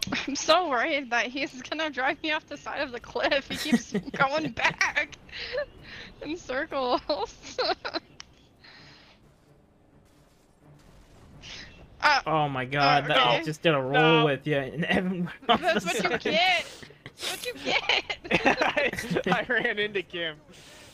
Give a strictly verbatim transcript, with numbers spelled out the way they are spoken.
I'm so worried that he's gonna drive me off the side of the cliff. He keeps going back in circles. uh, Oh my god, uh, that okay. was just did a roll No. with you and Evan. off That's the what you side. get. That's what you get. I, I ran into Kim.